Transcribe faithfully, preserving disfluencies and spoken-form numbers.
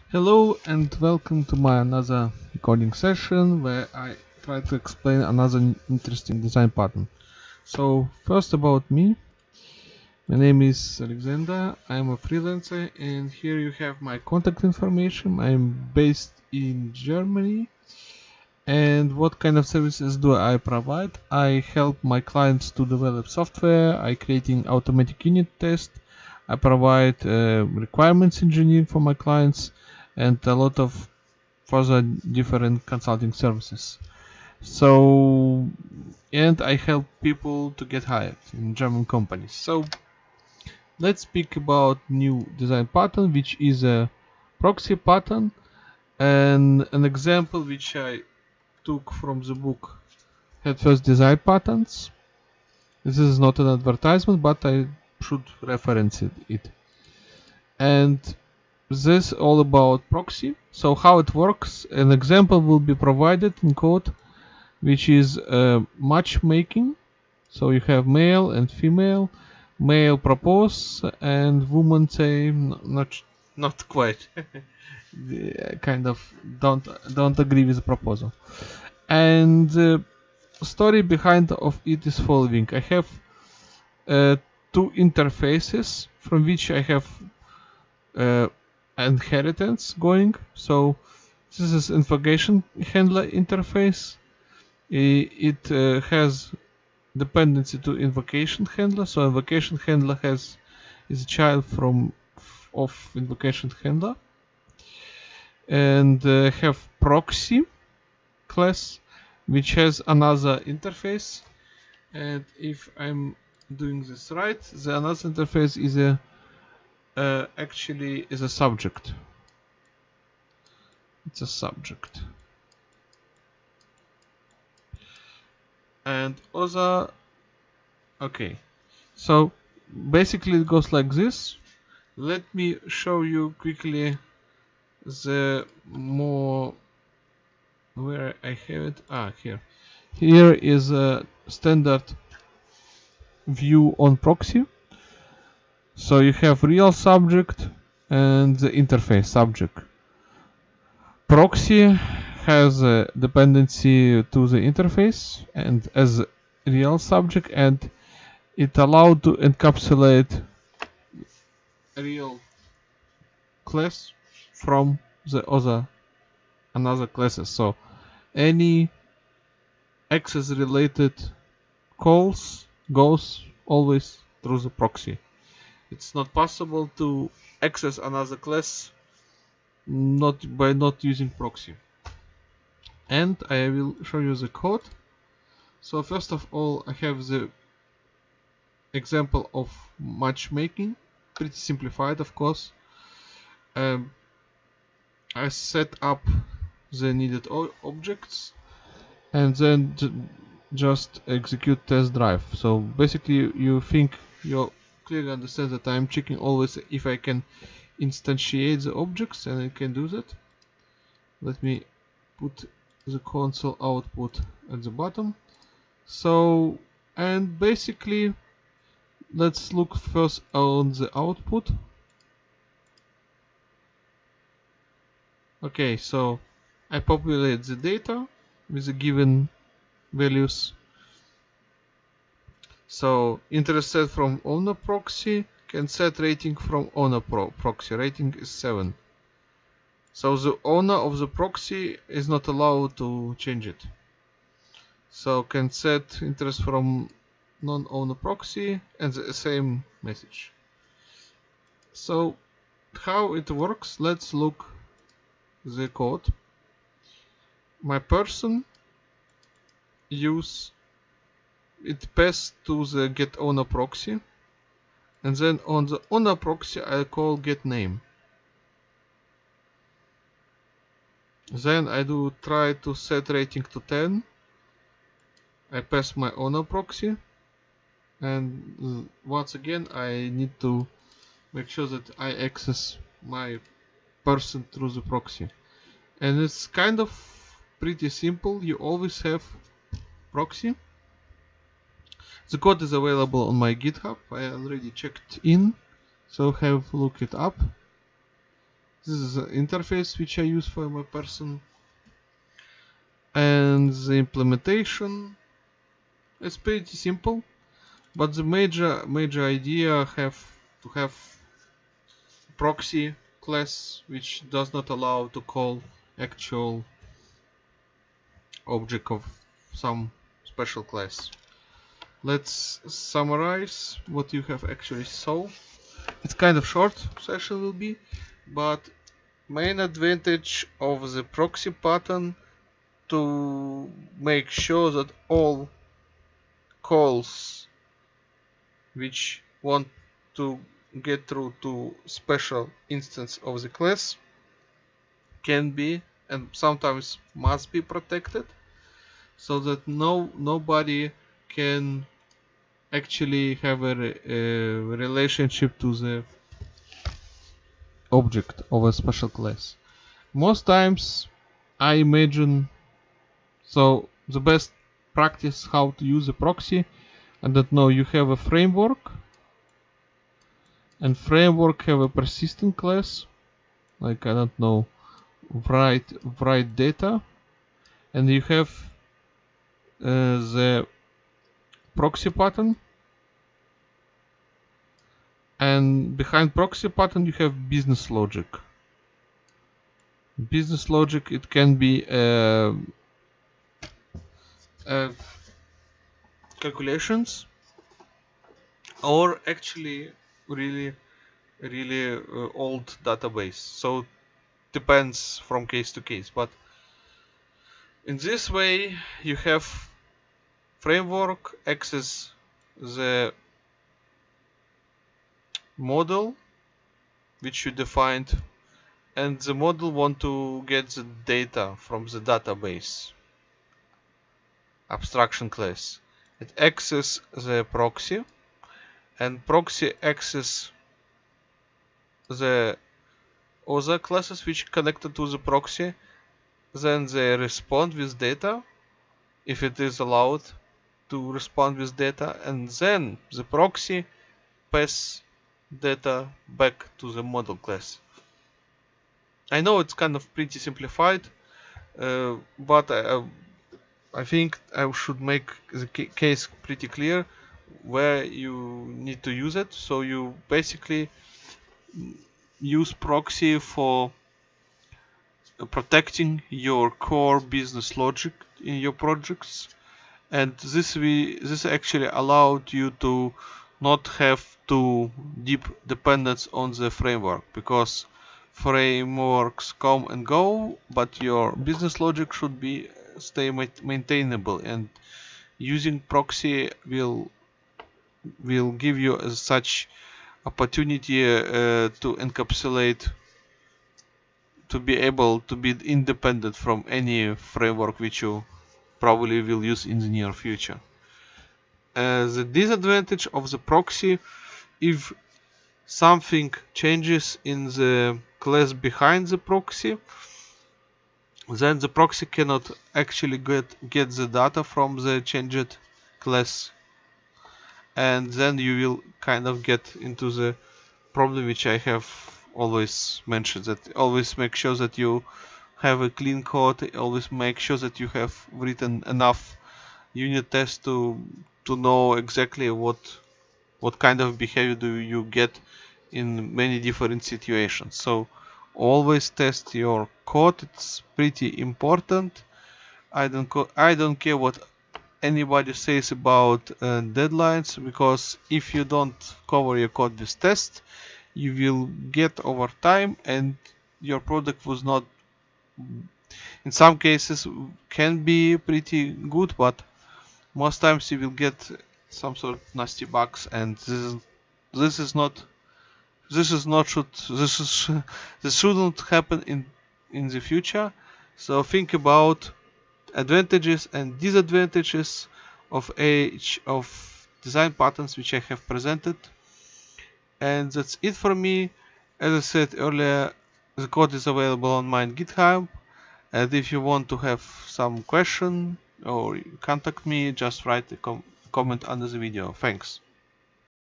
Hello and welcome to my another recording session where I try to explain another n- interesting design pattern. So first about me, my name is Alexander, I'm a freelancer and here you have my contact information. I'm based in Germany and what kind of services do I provide? I help my clients to develop software, I creating automatic unit test, I provide uh, requirements engineering for my clients and a lot of further different consulting services. So, and I help people to get hired in German companies. So, let's speak about new design pattern, which is a proxy pattern, and an example which I took from the book Head First Design Patterns. This is not an advertisement, but I should reference it. it. And this all about proxy. So how it works, an example will be provided in code which is uh, matchmaking. So you have male and female, male propose and woman say not not quite, kind of don't don't agree with the proposal. And the story behind of it is following: I have uh, two interfaces from which I have uh, inheritance going. So this is invocation handler interface. It uh, has dependency to invocation handler. So invocation handler has is a child from of invocation handler, and uh, have proxy class which has another interface. And if I'm doing this right, the another interface is a uh, actually is a subject. It's a subject. And other okay. So basically it goes like this. Let me show you quickly the more where I have it. Ah, here. Here is a standard view on proxy. So you have real subject and the interface subject. Proxy has a dependency to the interface and as real subject, and it allowed to encapsulate real class from the other another classes. So any access related calls goes always through the proxy. It's not possible to access another class not by not using proxy. And I will show you the code. So first of all, I have the example of matchmaking, pretty simplified, of course. Um, I set up the needed objects and then just execute test drive. So basically you think you clearly understand that I'm checking always if I can instantiate the objects, and I can do that. Let me put the console output at the bottom. So, and basically let's look first on the output. Okay, so I populate the data with the given values. So interest set from owner proxy can set rating from owner pro proxy. Rating is seven. So the owner of the proxy is not allowed to change it. So can set interest from non-owner proxy and the same message. So how it works? Let's look the code. My person use it pass to the get owner proxy, and then on the owner proxy I call get name. Then I do try to set rating to ten. I pass my owner proxy, and once again I need to make sure that I access my person through the proxy. And it's kind of pretty simple. You always have proxy. The code is available on my GitHub. I already checked in, so have look it up. This is the interface which I use for my person. And the implementation, it's pretty simple, but the major major idea have to have proxy class which does not allow to call actual object of some special class. Let's summarize what you have actually saw. It's kind of short session will be, but main advantage of the proxy pattern to make sure that all calls which want to get through to special instance of the class can be and sometimes must be protected, so that no nobody can actually have a, re, a relationship to the object of a special class. Most times I imagine, so the best practice how to use a proxy, I don't know, you have a framework, and framework have a persistent class, like I don't know, write write data, and you have uh, the proxy pattern, and behind proxy pattern you have business logic. Business logic, it can be uh, uh, calculations, or actually really really uh, old database, so depends from case to case. But in this way you have framework access the model which you defined, and the model want to get the data from the database abstraction class. It access the proxy, and proxy access the other classes which connected to the proxy. Then they respond with data if it is allowed to respond with data, and then the proxy pass data back to the model class. I know it's kind of pretty simplified, uh, but I, I think I should make the case pretty clear where you need to use it. So you basically use proxy for protecting your core business logic in your projects, and this we this actually allowed you to not have too deep dependence on the framework, because frameworks come and go, but your business logic should be stay maintainable, and using proxy will will give you such opportunity uh, to encapsulate, to be able to be independent from any framework which you probably will use in the near future. Uh, the disadvantage of the proxy, if something changes in the class behind the proxy, then the proxy cannot actually get, get the data from the changed class, and then you will kind of get into the problem which I have always mentioned, that always make sure that you have a clean code, always make sure that you have written enough unit tests to to know exactly what what kind of behavior do you get in many different situations. So always test your code, it's pretty important. I don't co I don't care what anybody says about uh, deadlines, because if you don't cover your code with tests, you will get over time and your product was not, in some cases can be pretty good, but most times you will get some sort of nasty bugs, and this is this is not this is not should this is this shouldn't happen in in the future. So think about advantages and disadvantages of each of design patterns which I have presented. And that's it for me. As I said earlier, the code is available on my GitHub, and if you want to have some question or contact me, just write a com comment under the video. Thanks.